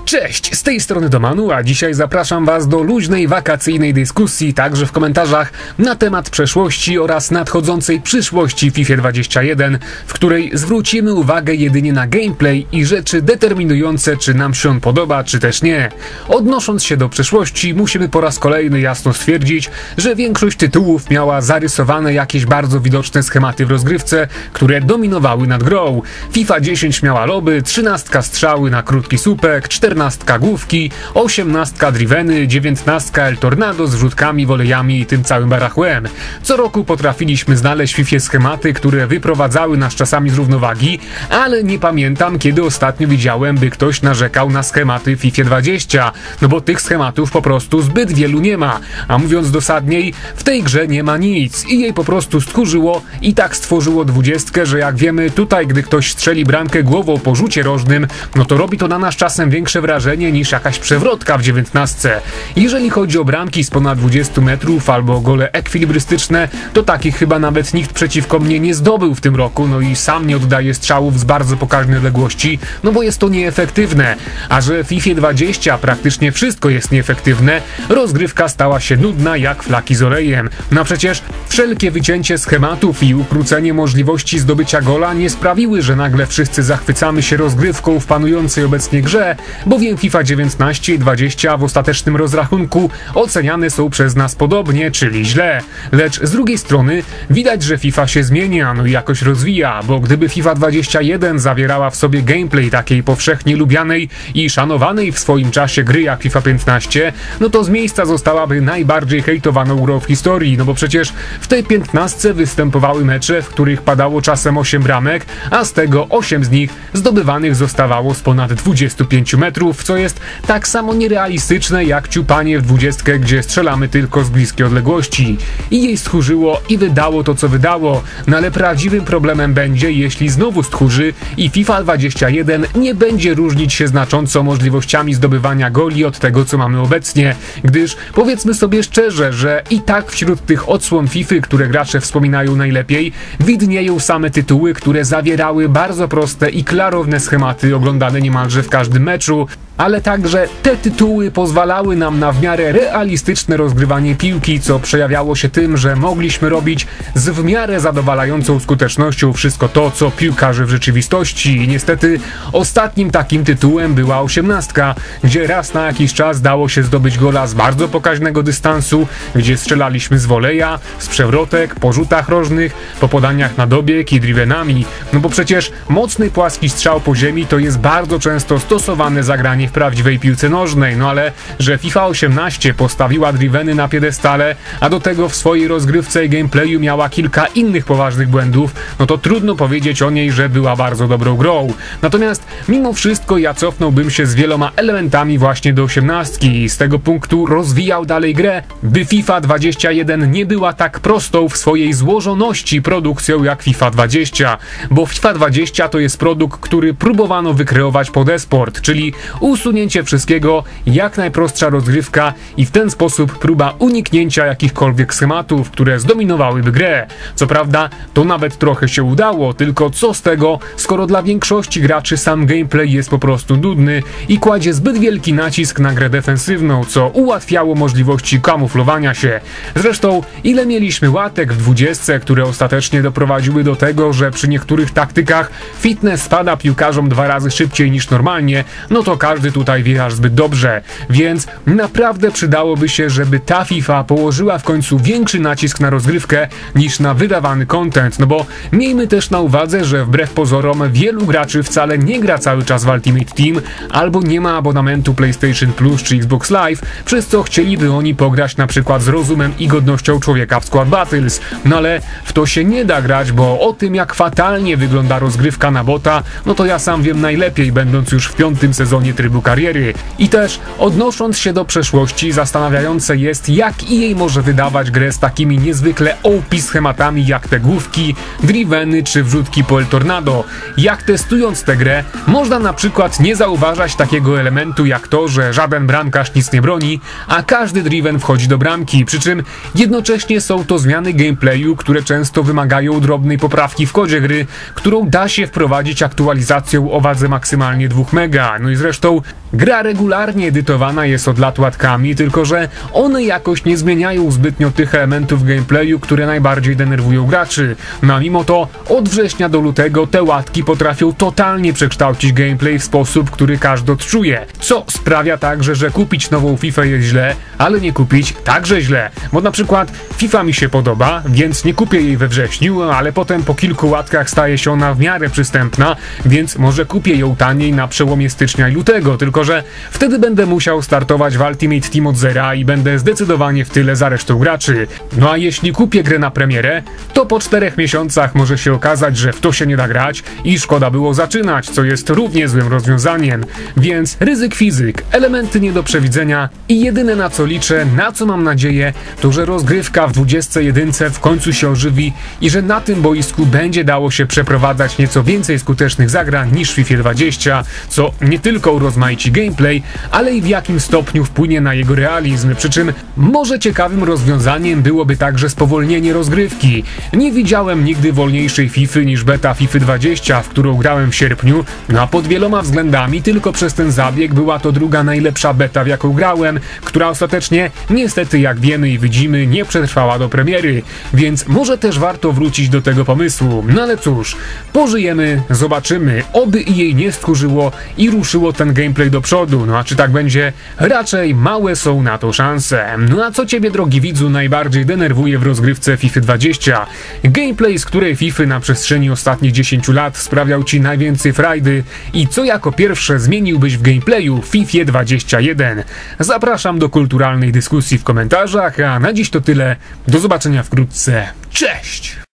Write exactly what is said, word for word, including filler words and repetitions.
Cześć, z tej strony Domanu, a dzisiaj zapraszam Was do luźnej, wakacyjnej dyskusji, także w komentarzach, na temat przeszłości oraz nadchodzącej przyszłości FIFA dwadzieścia jeden, w której zwrócimy uwagę jedynie na gameplay i rzeczy determinujące, czy nam się on podoba, czy też nie. Odnosząc się do przeszłości, musimy po raz kolejny jasno stwierdzić, że większość tytułów miała zarysowane jakieś bardzo widoczne schematy w rozgrywce, które dominowały nad grą. FIFA dziesięć miała loby, trzynastka strzały na krótki słupek, czternastka główki, osiemnastka driveny, dziewiętnastka El Tornado z wrzutkami, wolejami i tym całym barachłem. Co roku potrafiliśmy znaleźć w FIFA schematy, które wyprowadzały nas czasami z równowagi, ale nie pamiętam, kiedy ostatnio widziałem, by ktoś narzekał na schematy w FIFA dwadzieścia, no bo tych schematów po prostu zbyt wielu nie ma, a mówiąc dosadniej, w tej grze nie ma nic i jej po prostu stchórzyło i tak stworzyło dwudziestkę, że jak wiemy, tutaj gdy ktoś strzeli bramkę głową po rzucie rożnym, no to robi to na nas czasem większe wrażenie niż jakaś przewrotka w dziewiętnastce. Jeżeli chodzi o bramki z ponad dwudziestu metrów albo gole ekwilibrystyczne, to takich chyba nawet nikt przeciwko mnie nie zdobył w tym roku, no i sam nie oddaje strzałów z bardzo pokaźnej odległości, no bo jest to nieefektywne. A że w FIFA dwadzieścia praktycznie wszystko jest nieefektywne, rozgrywka stała się nudna jak flaki z olejem. No przecież wszelkie wycięcie schematów i ukrócenie możliwości zdobycia gola nie sprawiły, że nagle wszyscy zachwycamy się rozgrywką w panującej obecnie grze, bowiem FIFA dziewiętnaście i dwadzieścia w ostatecznym rozrachunku oceniane są przez nas podobnie, czyli źle. Lecz z drugiej strony widać, że FIFA się zmienia, no i jakoś rozwija, bo gdyby FIFA dwadzieścia jeden zawierała w sobie gameplay takiej powszechnie lubianej i szanowanej w swoim czasie gry jak FIFA piętnaście, no to z miejsca zostałaby najbardziej hejtowaną grą w historii, no bo przecież w tej piętnastce występowały mecze, w których padało czasem osiem bramek, a z tego osiem z nich zdobywanych zostawało z ponad dwudziestu pięciu metrów, co jest tak samo nierealistyczne jak ciupanie w dwudziestkę, gdzie strzelamy tylko z bliskiej odległości. I jej stchórzyło i wydało to, co wydało, no ale prawdziwym problemem będzie, jeśli znowu stchórzy i FIFA dwadzieścia jeden nie będzie różnić się znacząco możliwościami zdobywania goli od tego, co mamy obecnie, gdyż powiedzmy sobie szczerze, że i tak wśród tych odsłon FIFA, które gracze wspominają najlepiej, widnieją same tytuły, które zawierały bardzo proste i klarowne schematy oglądane niemalże w każdym meczu, ale także te tytuły pozwalały nam na w miarę realistyczne rozgrywanie piłki, co przejawiało się tym, że mogliśmy robić z w miarę zadowalającą skutecznością wszystko to, co piłkarze w rzeczywistości. I niestety ostatnim takim tytułem była osiemnastka, gdzie raz na jakiś czas dało się zdobyć gola z bardzo pokaźnego dystansu, gdzie strzelaliśmy z woleja, z przewrotek, po rzutach rożnych, po podaniach na dobieg i drivenami. No bo przecież mocny płaski strzał po ziemi to jest bardzo często stosowane zagranie w prawdziwej piłce nożnej, no ale że FIFA osiemnaście postawiła driveny na piedestale, a do tego w swojej rozgrywce i gameplayu miała kilka innych poważnych błędów, no to trudno powiedzieć o niej, że była bardzo dobrą grą. Natomiast mimo wszystko ja cofnąłbym się z wieloma elementami właśnie do osiemnastki i z tego punktu rozwijał dalej grę, by FIFA dwadzieścia jeden nie była tak prostą w swojej złożoności produkcją jak FIFA dwadzieścia, bo FIFA dwadzieścia to jest produkt, który próbowano wykreować pod e-sport, czyli usunięcie wszystkiego, jak najprostsza rozgrywka i w ten sposób próba uniknięcia jakichkolwiek schematów, które zdominowałyby grę. Co prawda, to nawet trochę się udało, tylko co z tego, skoro dla większości graczy sam gameplay jest po prostu nudny i kładzie zbyt wielki nacisk na grę defensywną, co ułatwiało możliwości kamuflowania się. Zresztą, ile mieliśmy łatek w dwudziestce, które ostatecznie doprowadziły do tego, że przy niektórych taktykach fitness spada piłkarzom dwa razy szybciej niż normalnie, no to każdy tutaj wie aż zbyt dobrze, więc naprawdę przydałoby się, żeby ta FIFA położyła w końcu większy nacisk na rozgrywkę niż na wydawany content, no bo miejmy też na uwadze, że wbrew pozorom wielu graczy wcale nie gra cały czas w Ultimate Team albo nie ma abonamentu PlayStation Plus czy Xbox Live, przez co chcieliby oni pograć na przykład z rozumem i godnością człowieka w Squad Battles, no ale w to się nie da grać, bo o tym jak fatalnie wygląda rozgrywka na bota, no to ja sam wiem najlepiej, będąc już w piątym sezonie trybu kariery. I też odnosząc się do przeszłości, zastanawiające jest, jak E A może wydawać grę z takimi niezwykle O P schematami jak te główki, driveny czy wrzutki po El Tornado. Jak testując tę grę, można na przykład nie zauważać takiego elementu jak to, że żaden bramkarz nic nie broni, a każdy driven wchodzi do bramki, przy czym jednocześnie są to zmiany gameplayu, które często wymagają drobnej poprawki w kodzie gry, którą da się wprowadzić aktualizacją o wadze maksymalnie dwóch mega. No i zresztą prostu gra regularnie edytowana jest od lat łatkami, tylko że one jakoś nie zmieniają zbytnio tych elementów gameplayu, które najbardziej denerwują graczy. No a mimo to od września do lutego te łatki potrafią totalnie przekształcić gameplay w sposób, który każdy odczuje. Co sprawia także, że kupić nową FIFA jest źle, ale nie kupić także źle. Bo na przykład FIFA mi się podoba, więc nie kupię jej we wrześniu, ale potem po kilku łatkach staje się ona w miarę przystępna, więc może kupię ją taniej na przełomie stycznia i lutego, tylko że wtedy będę musiał startować w Ultimate Team od zera i będę zdecydowanie w tyle za resztą graczy. No a jeśli kupię grę na premierę, to po czterech miesiącach może się okazać, że w to się nie da grać i szkoda było zaczynać, co jest równie złym rozwiązaniem. Więc ryzyk fizyk, elementy nie do przewidzenia i jedyne na co liczę, na co mam nadzieję, to że rozgrywka w dwudziestce jedynce w końcu się ożywi i że na tym boisku będzie dało się przeprowadzać nieco więcej skutecznych zagrań niż w FIFA dwadzieścia, co nie tylko urozmaici gameplay, ale i w jakim stopniu wpłynie na jego realizm, przy czym może ciekawym rozwiązaniem byłoby także spowolnienie rozgrywki. Nie widziałem nigdy wolniejszej FIFA niż beta FIFA dwadzieścia, w którą grałem w sierpniu, no a pod wieloma względami tylko przez ten zabieg była to druga najlepsza beta, w jaką grałem, która ostatecznie niestety, jak wiemy i widzimy, nie przetrwała do premiery, więc może też warto wrócić do tego pomysłu. No ale cóż, pożyjemy, zobaczymy, oby i jej nie skórzyło i ruszyło ten gameplay do przodu. No a czy tak będzie? Raczej małe są na to szanse. No a co ciebie, drogi widzu, najbardziej denerwuje w rozgrywce FIFA dwadzieścia? Gameplay, z której FIFA na przestrzeni ostatnich dziesięciu lat sprawiał ci najwięcej frajdy i co jako pierwsze zmieniłbyś w gameplayu w FIFA dwadzieścia jeden? Zapraszam do kulturalnej dyskusji w komentarzach, a na dziś to tyle. Do zobaczenia wkrótce. Cześć!